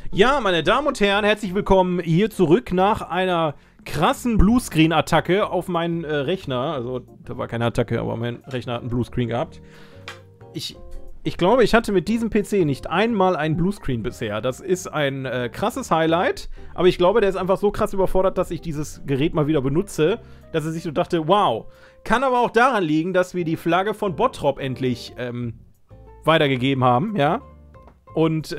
Ja, meine Damen und Herren, herzlich willkommen hier zurück nach einer krassen Bluescreen-Attacke auf meinen Rechner. Also, da war keine Attacke, aber mein Rechner hat einen Bluescreen gehabt. Ich glaube, ich hatte mit diesem PC nicht einmal einen Bluescreen bisher. Das ist ein krasses Highlight, aber ich glaube, der ist einfach so krass überfordert, dass ich dieses Gerät mal wieder benutze, dass er sich so dachte, wow. Kann aber auch daran liegen, dass wir die Flagge von Bottrop endlich weitergegeben haben, ja. Und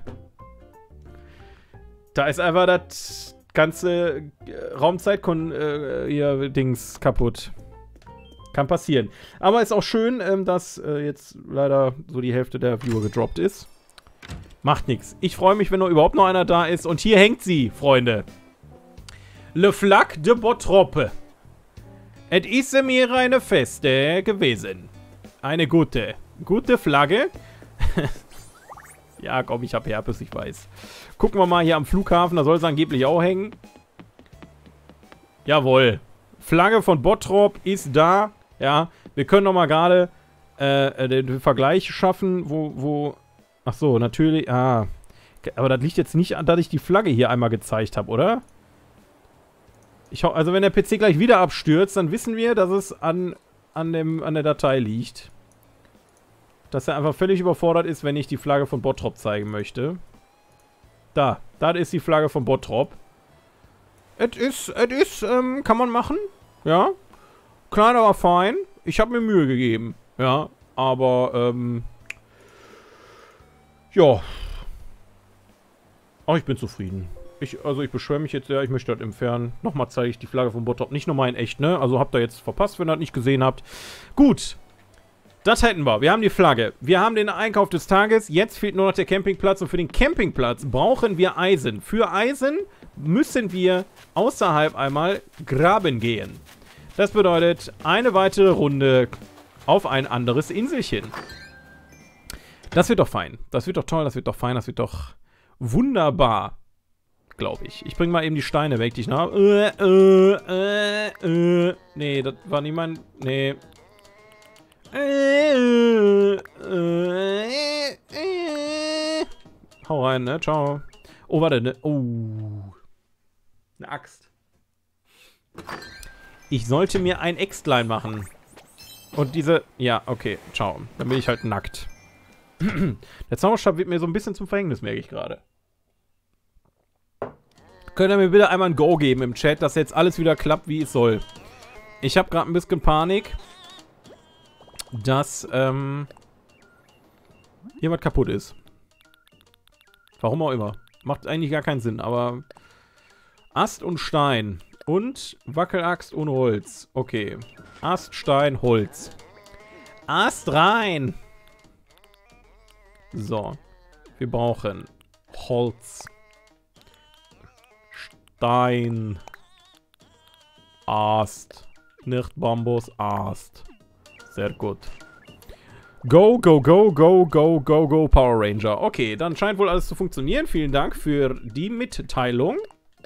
da ist einfach das ganze Raumzeit-Dings kaputt. Kann passieren. Aber ist auch schön, dass jetzt leider so die Hälfte der Viewer gedroppt ist. Macht nichts. Ich freue mich, wenn noch überhaupt noch einer da ist. Und hier hängt sie, Freunde. Le Flag de Bottrop. Et ist mir eine Feste gewesen. Eine gute Flagge. Ja, komm, ich habe Herpes, ich weiß. Gucken wir mal hier am Flughafen, da soll es angeblich auch hängen. Jawohl. Flagge von Bottrop ist da. Ja, wir können noch mal gerade den Vergleich schaffen, wo... Ach so, natürlich... Ah. Aber das liegt jetzt nicht an, dass ich die Flagge hier einmal gezeigt habe, oder? Also wenn der PC gleich wieder abstürzt, dann wissen wir, dass es an der Datei liegt. Dass er einfach völlig überfordert ist, wenn ich die Flagge von Bottrop zeigen möchte. Da ist die Flagge von Bottrop. Kann man machen. Ja. Klein, aber fein. Ich habe mir Mühe gegeben. Ja, aber, ja. Aber ich bin zufrieden. Also ich beschwere mich jetzt, ja, ich möchte das entfernen. Nochmal zeige ich die Flagge von Bottrop. Nicht nochmal in echt, ne? Also habt ihr jetzt verpasst, wenn ihr das nicht gesehen habt. Gut. Das hätten wir. Wir haben die Flagge. Wir haben den Einkauf des Tages. Jetzt fehlt nur noch der Campingplatz. Und für den Campingplatz brauchen wir Eisen. Für Eisen müssen wir außerhalb einmal graben gehen. Das bedeutet eine weitere Runde auf ein anderes Inselchen. Das wird doch fein. Das wird doch toll. Das wird doch fein. Das wird doch wunderbar. Glaube ich. Ich bringe mal eben die Steine weg, die ich noch habe. Nee, das war nicht mein... Nee. Hau rein, ne? Ciao. Oh, warte, ne? Oh. Eine Axt. Ich sollte mir ein Äxtlein machen. Und diese... Ja, okay. Ciao. Dann bin ich halt nackt. Der Zauberstab wird mir so ein bisschen zum Verhängnis, merke ich gerade. Könnt ihr mir bitte einmal ein Go geben im Chat, dass jetzt alles wieder klappt, wie es soll. Ich habe gerade ein bisschen Panik, dass hier was kaputt ist. Warum auch immer. Macht eigentlich gar keinen Sinn, aber Ast und Stein und Wackelaxt und Holz. Okay. Ast, Stein, Holz. Ast rein! So. Wir brauchen Holz. Stein. Ast. Nicht Bambus, Ast. Sehr gut. Go, go, go, go, go, go, go, Power Ranger. Okay, dann scheint wohl alles zu funktionieren. Vielen Dank für die Mitteilung.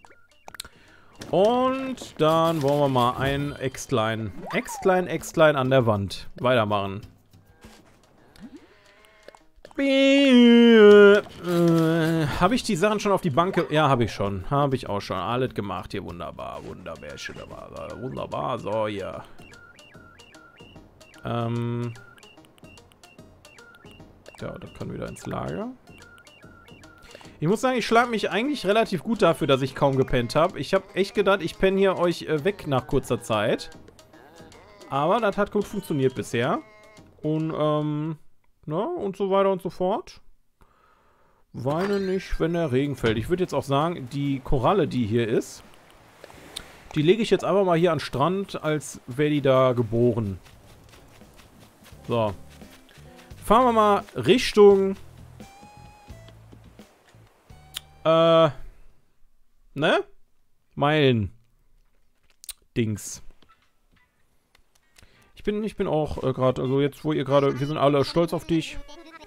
Und dann wollen wir mal ein Äxtlein an der Wand weitermachen. Habe ich die Sachen schon auf die Bank... Ja, habe ich schon. Habe ich auch schon. Alles gemacht hier. Wunderbar. Wunderbar. So, ja. Ja, das kann wieder ins Lager. Ich muss sagen, ich schlage mich eigentlich relativ gut dafür, dass ich kaum gepennt habe. Ich habe echt gedacht, ich penne hier euch weg nach kurzer Zeit. Aber das hat gut funktioniert bisher. Und, na, und so weiter und so fort. Weine nicht, wenn der Regen fällt. Ich würde jetzt auch sagen, die Koralle, die hier ist, die lege ich jetzt einfach mal hier an den Strand, als wäre die da geboren. So. Fahren wir mal Richtung... ne? Meilen. Dings. Ich bin auch gerade, also jetzt, wo ihr gerade, wir sind alle stolz auf dich.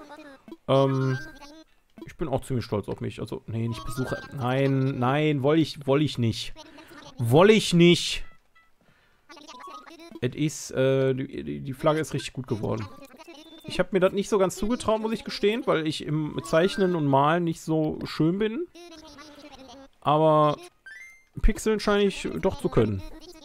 Ich bin auch ziemlich stolz auf mich. Also, nee, nicht Besucher. Nein, woll ich nicht. Woll ich nicht. Es ist, die Flagge ist richtig gut geworden. Ich habe mir das nicht so ganz zugetraut, muss ich gestehen, weil ich im Zeichnen und Malen nicht so schön bin. Aber Pixeln scheine ich doch zu können.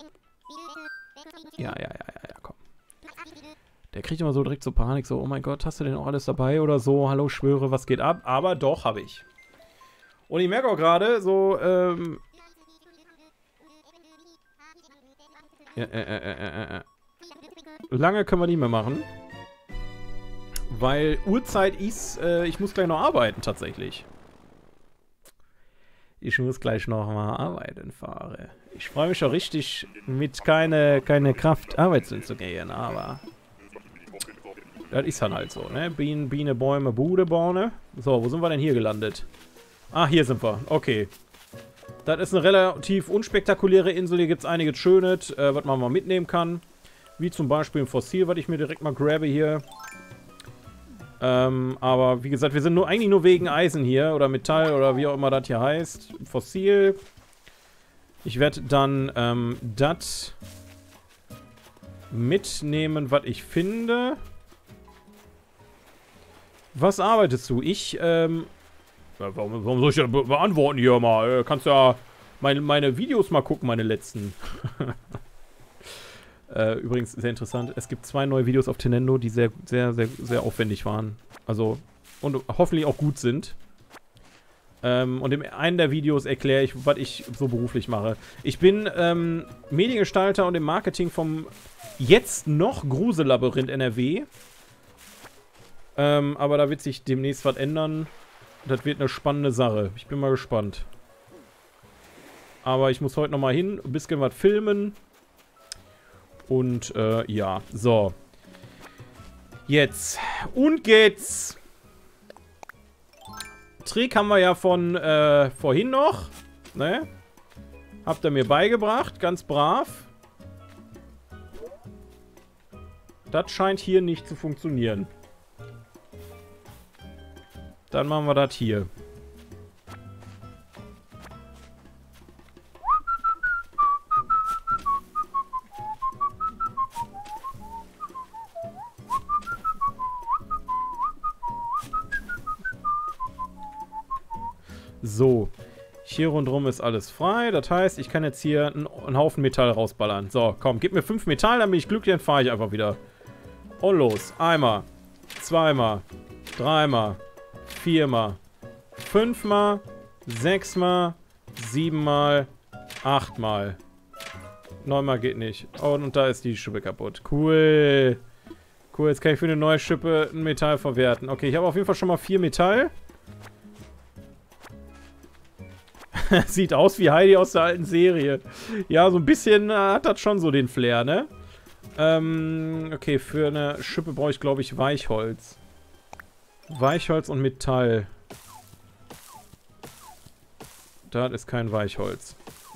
Ja, komm. Der kriegt immer so direkt so Panik, so, oh mein Gott, hast du denn auch alles dabei oder so? Hallo, schwöre, was geht ab? Aber doch, habe ich. Und ich merke auch gerade, so, lange können wir nicht mehr machen. Weil Uhrzeit ist, ich muss gleich noch arbeiten, tatsächlich. Ich muss gleich noch mal arbeiten, Fahre. Ich freue mich schon richtig, mit keine Kraft arbeiten zu gehen, aber das ist dann halt so, ne? Biene, Bäume, Bude, Borne. So, wo sind wir denn hier gelandet? Ah, hier sind wir. Okay. Das ist eine relativ unspektakuläre Insel. Hier gibt es einiges Schönes, was man mal mitnehmen kann. Wie zum Beispiel ein Fossil, was ich mir direkt mal grabe hier. Aber wie gesagt, wir sind eigentlich nur wegen Eisen hier oder Metall oder wie auch immer das hier heißt. Fossil. Ich werde dann das mitnehmen, was ich finde. Was arbeitest du? Warum soll ich das beantworten hier mal? Kannst ja meine Videos mal gucken, meine letzten. Übrigens, sehr interessant. Es gibt 2 neue Videos auf Tenendo, die sehr aufwendig waren. Also, und hoffentlich auch gut sind. Und in einem der Videos erkläre ich, was ich so beruflich mache. Ich bin Mediengestalter und im Marketing vom jetzt noch Grusellabyrinth NRW. Aber da wird sich demnächst was ändern. Das wird eine spannende Sache. Ich bin mal gespannt. Aber ich muss heute nochmal hin, ein bisschen was filmen. Und, ja. So. Jetzt. Und geht's. Trick haben wir ja von, vorhin noch. Ne? Habt ihr mir beigebracht. Ganz brav. Das scheint hier nicht zu funktionieren. Dann machen wir das hier. So. Hier rundherum ist alles frei. Das heißt, ich kann jetzt hier einen Haufen Metall rausballern. So, komm, gib mir 5 Metall, dann bin ich glücklich, dann fahre ich einfach wieder. Und los. Einmal. Zweimal. Dreimal. 4-mal, 5-mal, 6-mal, 7-mal, 8-mal. 9-mal geht nicht. Oh, und da ist die Schippe kaputt. Cool. Cool, jetzt kann ich für eine neue Schippe ein Metall verwerten. Okay, ich habe auf jeden Fall schon mal 4 Metall. Sieht aus wie Heidi aus der alten Serie. Ja, so ein bisschen hat das schon so den Flair, ne? Okay, für eine Schippe brauche ich, glaube ich, Weichholz. Weichholz und Metall. Da ist kein Weichholz.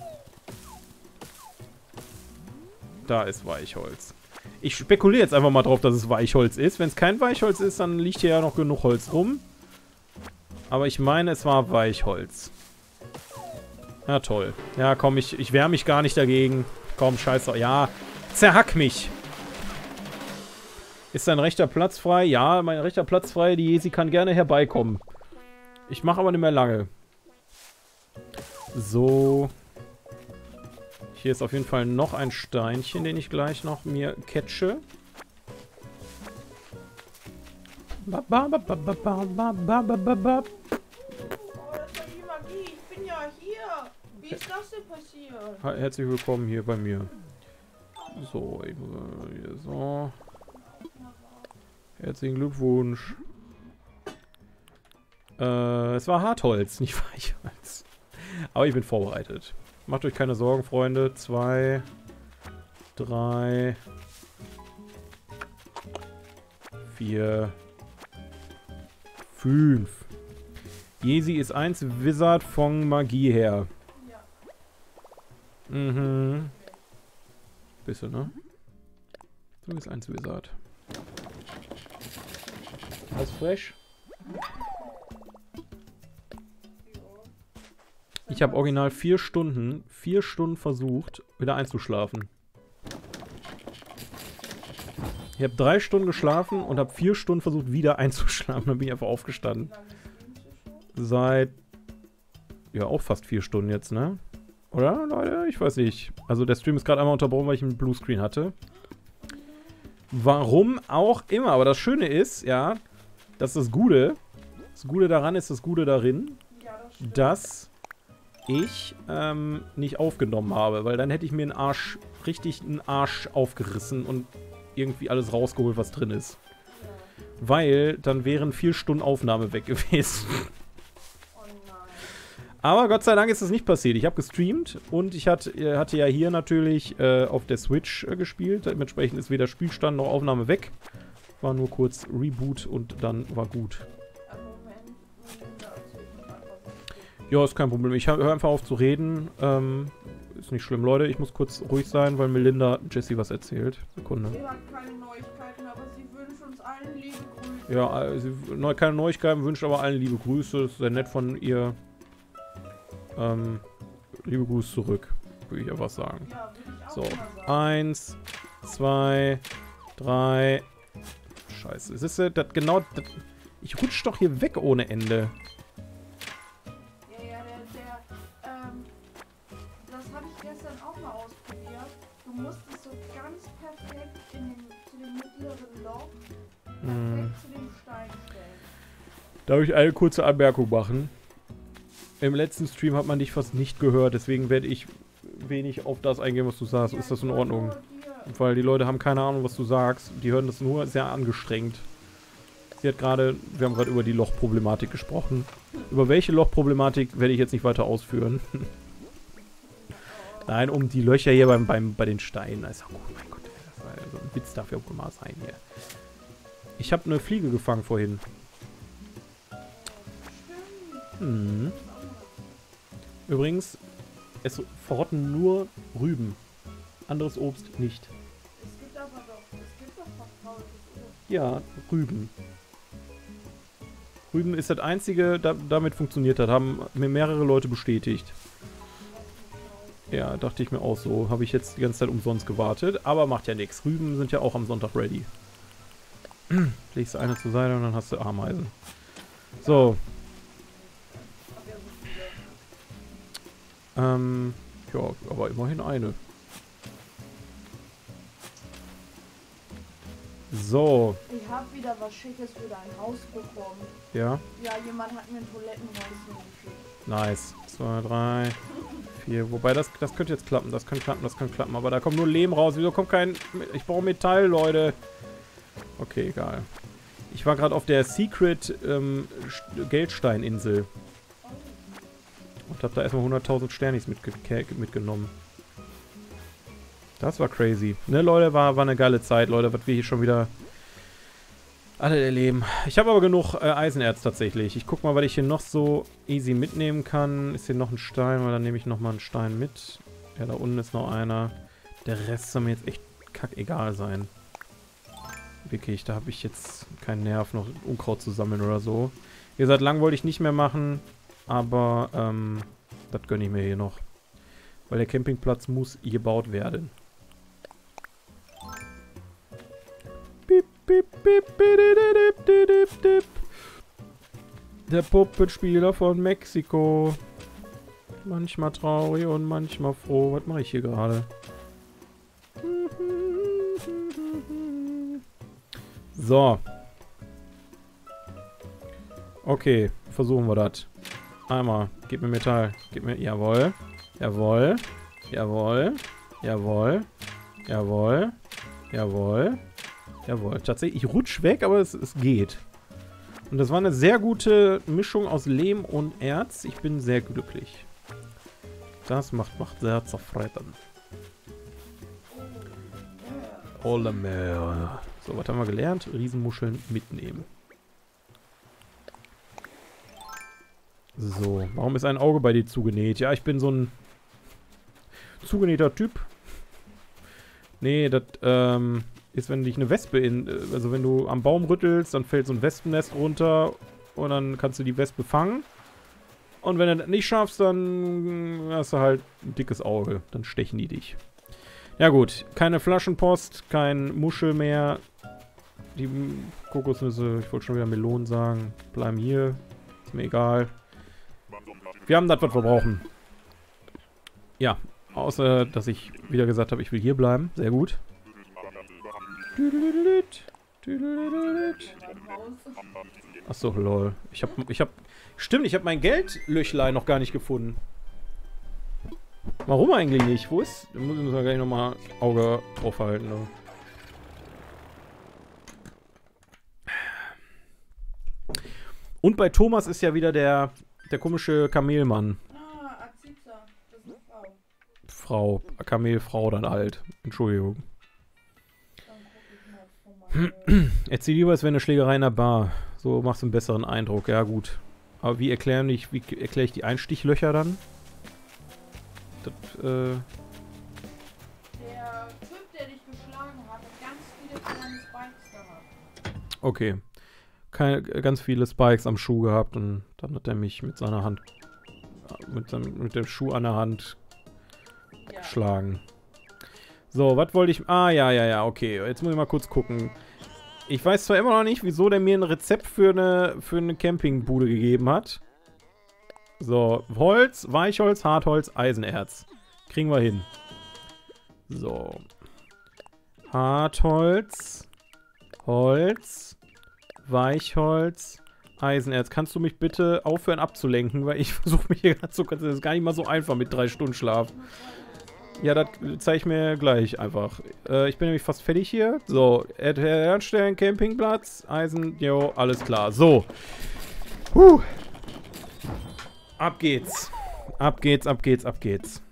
Da ist Weichholz. Ich spekuliere jetzt einfach mal drauf, dass es Weichholz ist. Wenn es kein Weichholz ist, dann liegt hier ja noch genug Holz rum. Aber ich meine, es war Weichholz. Ja, toll. Ja, komm, ich wehre mich gar nicht dagegen. Komm, scheiße. Ja, zerhack mich. Ist dein rechter Platz frei? Ja, mein rechter Platz frei. Die Jesi kann gerne herbeikommen. Ich mache aber nicht mehr lange. So. Hier ist auf jeden Fall noch ein Steinchen, den ich gleich noch mir catche. Oh, das war die Magie. Ich bin ja hier. Wie ist das denn passiert? Herzlich willkommen hier bei mir. So, hier so. Herzlichen Glückwunsch. Es war Hartholz, nicht Weichholz. Aber ich bin vorbereitet. Macht euch keine Sorgen, Freunde. 2, 3, 4, 5. Jesi ist 1 Wizard von Magie her. Ja. Mhm. Bisschen, ne? Du bist 1 Wizard. Alles fresh? Ich habe original 4 Stunden versucht, wieder einzuschlafen. Ich habe 3 Stunden geschlafen und habe 4 Stunden versucht, wieder einzuschlafen. Dann bin ich einfach aufgestanden. Seit, ja, auch fast 4 Stunden jetzt, ne? Oder, Leute? Ich weiß nicht. Also der Stream ist gerade einmal unterbrochen, weil ich einen Bluescreen hatte. Warum auch immer. Aber das Schöne ist, ja, dass das Gute daran ist das Gute darin, dass ich nicht aufgenommen habe. Weil dann hätte ich mir richtig einen Arsch aufgerissen und irgendwie alles rausgeholt, was drin ist. Weil dann wären 4 Stunden Aufnahme weg gewesen. Aber Gott sei Dank ist das nicht passiert. Ich habe gestreamt und ich hatte ja hier natürlich auf der Switch gespielt. Dementsprechend ist weder Spielstand noch Aufnahme weg. War nur kurz Reboot und dann war gut. Ja, ist kein Problem. Ich höre einfach auf zu reden. Ist nicht schlimm, Leute. Ich muss kurz ruhig sein, weil Melinda Jessie was erzählt. Sekunde. Sie hat keine Neuigkeiten, aber sie wünscht uns allen liebe Grüße. Ja, sie keine Neuigkeiten, wünscht aber allen liebe Grüße. Das ist sehr nett von ihr. Liebe Grüße zurück, würde ich einfach sagen. Ja, würde ich auch So, mal sagen. 1, 2, 3. Scheiße, es ist das genau. Ich rutsch doch hier weg ohne Ende. Ja, das habe ich gestern auch mal ausprobiert. Du musst es so ganz perfekt zu dem mittleren Loch, perfekt zu dem Stein stellen. Darf ich eine kurze Anmerkung machen? Im letzten Stream hat man dich fast nicht gehört, deswegen werde ich wenig auf das eingehen, was du sagst. Ist das in Ordnung? Weil die Leute haben keine Ahnung, was du sagst. Die hören das nur sehr angestrengt. Wir haben gerade über die Lochproblematik gesprochen. Über welche Lochproblematik werde ich jetzt nicht weiter ausführen. Nein, um die Löcher hier bei den Steinen. Also, oh mein Gott, das war so ein Witz, darf ja auch mal sein hier. Ich habe eine Fliege gefangen vorhin. Hm. Übrigens, es verrotten nur Rüben. Anderes Obst nicht. Es gibt doch verfaultes Obst. Ja, Rüben. Rüben ist das einzige, damit funktioniert hat. Haben mir mehrere Leute bestätigt. Ja, dachte ich mir auch so. Habe ich jetzt die ganze Zeit umsonst gewartet. Aber macht ja nichts. Rüben sind ja auch am Sonntag ready. Legst du eine zur Seite und dann hast du Ameisen. So. Ja, aber immerhin eine. So. Ich habe wieder was Schickes für dein Haus bekommen. Ja. Ja, jemand hat mir ein Toilettenhäuschen geschickt. Nice. 2, 3, 4. Wobei, das könnte jetzt klappen. Das kann klappen. Aber da kommt nur Lehm raus. Wieso kommt kein... Ich brauche Metall, Leute. Okay, egal. Ich war gerade auf der Secret Geldsteininsel. Und hab da erstmal 100.000 Sternis mitgenommen. Das war crazy. Ne, Leute, war eine geile Zeit, Leute, was wir hier schon wieder alle erleben. Ich habe aber genug Eisenerz tatsächlich. Ich guck mal, was ich hier noch so easy mitnehmen kann. Ist hier noch ein Stein, weil dann nehme ich nochmal einen Stein mit. Ja, da unten ist noch einer. Der Rest soll mir jetzt echt kackegal sein. Wirklich, da habe ich jetzt keinen Nerv, noch Unkraut zu sammeln oder so. Wie gesagt, lang wollte ich nicht mehr machen. Aber, das gönne ich mir hier noch. Weil der Campingplatz muss gebaut werden. Bip, bip, bip, bip, bip, bip. Der Puppenspieler von Mexiko. Manchmal traurig und manchmal froh. Was mache ich hier gerade? So. Okay, versuchen wir das. Einmal, gib mir Metall. Gib mir, jawohl. Jawohl. Jawohl. Jawohl. Jawohl. Jawohl. Jawohl. Tatsächlich, ich rutsch weg, aber es geht. Und das war eine sehr gute Mischung aus Lehm und Erz. Ich bin sehr glücklich. Das macht sehr zerfressen. Olle Meer. So, was haben wir gelernt? Riesenmuscheln mitnehmen. So, warum ist ein Auge bei dir zugenäht? Ja, ich bin so ein zugenähter Typ. Nee, das ist, wenn dich eine Wespe also wenn du am Baum rüttelst, dann fällt so ein Wespennest runter und dann kannst du die Wespe fangen. Und wenn du das nicht schaffst, dann hast du halt ein dickes Auge. Dann stechen die dich. Ja gut, keine Flaschenpost, kein Muschel mehr. Die Kokosnüsse, ich wollte schon wieder Melonen sagen, bleiben hier. Ist mir egal. Wir haben das, was wir brauchen. Ja, außer, dass ich wieder gesagt habe, ich will hier bleiben. Sehr gut. Achso, lol. Stimmt, ich hab mein Geldlöchlein noch gar nicht gefunden. Warum eigentlich nicht? Wo ist... Da muss ich gleich nochmal Auge drauf halten. Ne? Und bei Thomas ist ja wieder der komische Kamelmann. Ah, Aziza. Das ist eine Frau. Frau. Kamelfrau dann halt. Entschuldigung. Erzähl lieber, es wäre eine Schlägerei in der Bar. So machst du einen besseren Eindruck. Ja, gut. Aber wie erkläre ich die Einstichlöcher dann? Das, Der Typ, der dich geschlagen hat ganz viele kleine Spikes gehabt. Okay. Ganz viele Spikes am Schuh gehabt und dann hat er mich mit seiner Hand, mit dem Schuh an der Hand geschlagen. So, was wollte ich... Ah, ja, okay. Jetzt muss ich mal kurz gucken. Ich weiß zwar immer noch nicht, wieso der mir ein Rezept für eine Campingbude gegeben hat. So, Holz, Weichholz, Hartholz, Eisenerz. Kriegen wir hin. So. Hartholz, Holz, Weichholz, Eisenerz. Kannst du mich bitte aufhören abzulenken, weil ich versuche mich hier gerade zu... Das ist gar nicht mal so einfach mit 3 Stunden Schlaf. Ja, das zeige ich mir gleich einfach. Ich bin nämlich fast fertig hier. So, herstellen, Campingplatz, Eisen, jo, alles klar. So. Ab geht's. Ab geht's. Jetzt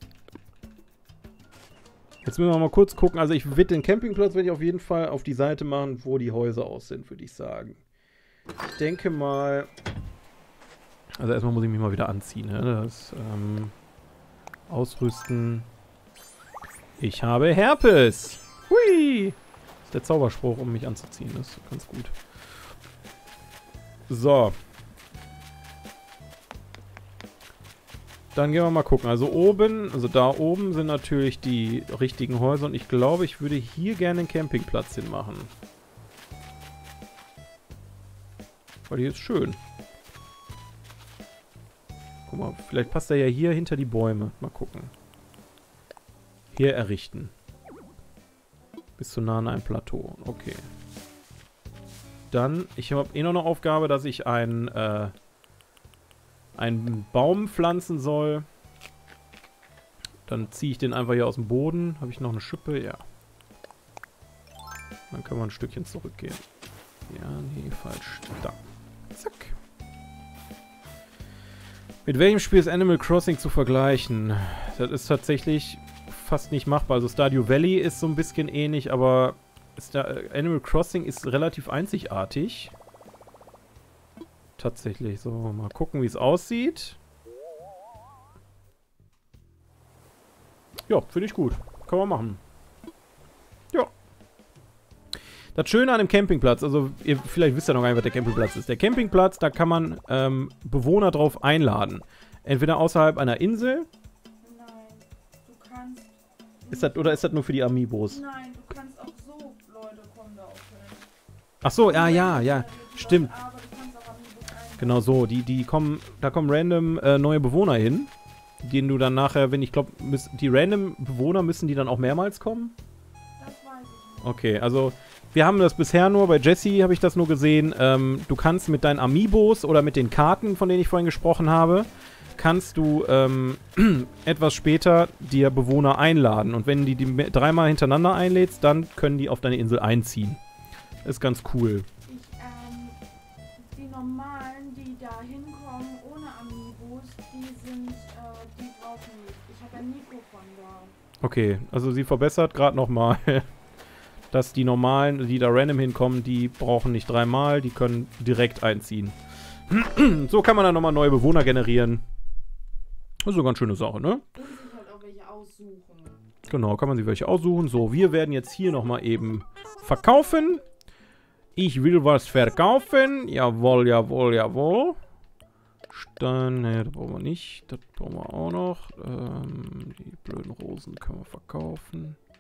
müssen wir mal kurz gucken. Also ich werde den Campingplatz werde ich auf jeden Fall auf die Seite machen, wo die Häuser aus sind, würde ich sagen. Ich denke mal... Also erstmal muss ich mich mal wieder anziehen. Ne? Das, ausrüsten... Ich habe Herpes! Hui! Das ist der Zauberspruch, um mich anzuziehen. Das ist ganz gut. So. Dann gehen wir mal gucken. Also oben, also da oben sind natürlich die richtigen Häuser. Und ich glaube, ich würde hier gerne einen Campingplatz hinmachen. Weil hier ist schön. Guck mal, vielleicht passt er ja hier hinter die Bäume. Mal gucken. Hier errichten. Bis zu nah an ein Plateau. Okay. Dann, ich habe noch eine Aufgabe, dass ich einen Baum pflanzen soll. Dann ziehe ich den einfach hier aus dem Boden. Habe ich noch eine Schippe? Ja. Dann können wir ein Stückchen zurückgehen. Ja, nee, falsch. Da. Zack. Mit welchem Spiel ist Animal Crossing zu vergleichen? Das ist tatsächlich fast nicht machbar. Also Stardew Valley ist so ein bisschen ähnlich, aber Animal Crossing ist relativ einzigartig. Tatsächlich. So, mal gucken, wie es aussieht. Ja, finde ich gut. Kann man machen. Ja. Das Schöne an dem Campingplatz, also ihr vielleicht wisst ja noch gar nicht, was der Campingplatz ist. Der Campingplatz, da kann man Bewohner drauf einladen. Entweder außerhalb einer Insel. Nein, du kannst... Oder ist das nur für die Amiibos? Nein, du kannst auch so Leute kommen da auch hin. Ach so, ja. Stimmt. Aber du kannst auch Amiibos einladen. Genau so, da kommen random neue Bewohner hin, denen du dann nachher, wenn ich glaube, die random Bewohner müssen die dann auch mehrmals kommen? Das weiß ich nicht. Okay, also wir haben das bisher nur, bei Jesse habe ich das nur gesehen, du kannst mit deinen Amiibos oder mit den Karten, von denen ich vorhin gesprochen habe, kannst du etwas später dir Bewohner einladen und wenn die 3-mal hintereinander einlädst, dann können die auf deine Insel einziehen. Ist ganz cool. Die normalen, die da hinkommen ohne Amiibos, die brauchen nicht. Ich habe ja Nico von da. Okay, also sie verbessert gerade nochmal, dass die normalen, die da random hinkommen, die brauchen nicht 3-mal, die können direkt einziehen. So kann man dann nochmal neue Bewohner generieren. Das ist eine ganz schöne Sache, ne? Und sich halt auch welche aussuchen. Genau, kann man sich welche aussuchen. So, wir werden jetzt hier nochmal eben verkaufen. Ich will was verkaufen. Jawohl. Stein, ne, das brauchen wir nicht. Das brauchen wir auch noch. Die blöden Rosen können wir verkaufen.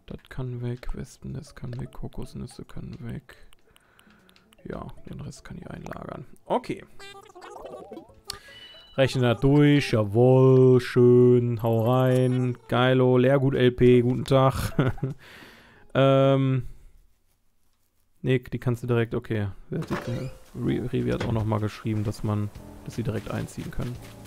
Das kann weg. Wespennest kann weg. Kokosnüsse können weg. Ja, den Rest kann ich einlagern. Okay. Rechne das durch. Jawohl. Schön. Hau rein. Geilo. Leergut LP. Guten Tag. Nee, die kannst du direkt. Okay. Revi hat auch nochmal geschrieben, dass sie direkt einziehen können.